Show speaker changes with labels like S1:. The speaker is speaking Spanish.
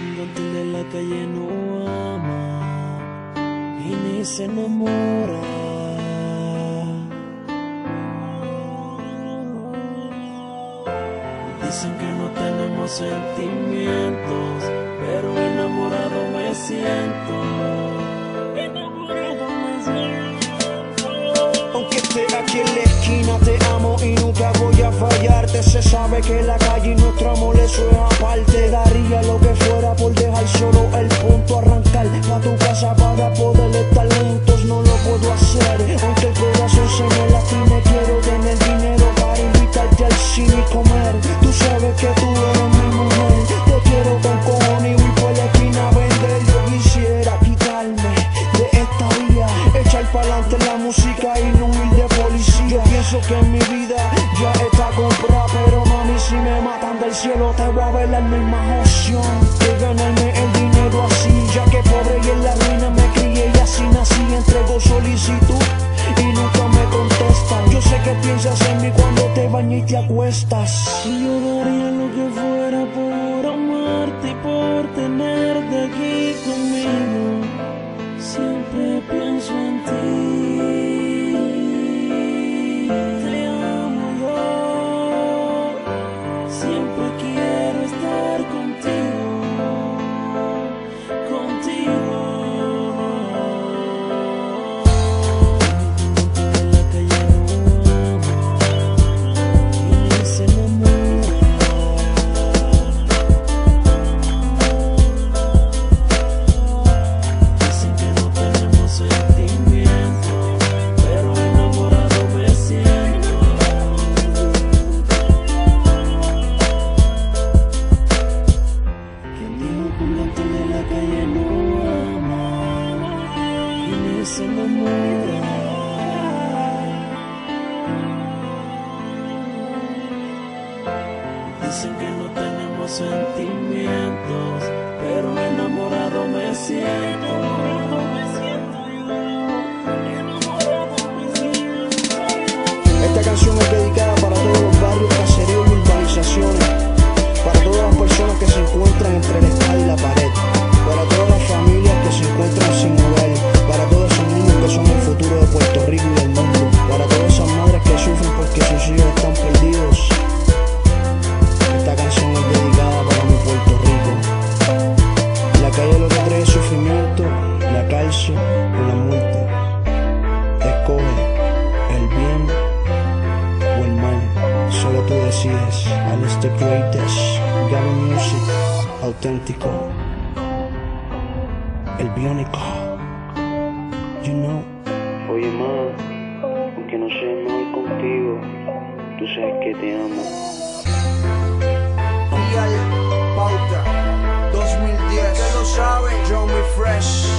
S1: Infantil de la calle no ama y ni se enamora. Dicen que no tenemos sentimientos, pero enamorado me siento. Enamorado me siento.
S2: Aunque esté aquí en la esquina te amo y nunca voy a fallarte. Se sabe que la calle y nuestro amor eso es aparte. Daría lo que fuera por dejar solo el punto. Arrancar pa' tu casa para poder estar juntos. No lo puedo hacer, aunque el corazón se me lastime. Quiero tener dinero para invitarte al cine y comer. Tú sabes que tú eres mi mujer. Te quiero con cojones y voy por la esquina a vender. Yo quisiera quitarme de esta vía, echar pa'lante la música y no huir de policía. Yo pienso que mi vida ya está comprada, pero mami, si me matan del cielo te voy a velar. No hay más opción que ganarme el dinero así, ya que pobre y en la ruina me crié y así nací. Entrego solicitud y nunca me contestan. Yo sé que piensas en mí cuando te bañas y te acuestas.
S1: Y yo daría lo que fuera por amarte y por tenerte aquí conmigo. Siempre pienso en ti. Te amo yo. Siempre quiero estar contigo. Contigo. En la calle no ama y ni se enamora. Dicen que no tenemos sentimientos, pero enamorado me siento. Quien dijo que un gato de la calle no ama y ni se enamora. Dicen que no tenemos sentimientos, pero enamorado me siento. Enamorado me siento yo. Enamorado me siento.
S2: Esta canción es dedicada para todos los barrios, caseríos y urbanizaciones, para todas las personas que se encuentran entre la espada y la pared, para todas las familias que se encuentran sin hogar, para todos esos niños que son el futuro de Puerto Rico y del mundo, para todas esas madres que sufren porque sus hijos están perdidos. Esta canción es dedicada para mi Puerto Rico. La calle lo que trae es sufrimiento, la cárcel o la muerte. Escoge el bien o el mal, solo tú decides. Alex the Greatest, Gavin Music, auténtico, el biónico, you know. Oye ma, aunque no sea mal contigo, tú sabes que te amo.
S3: Pauta 2010, ya lo saben, Johnny Fresh.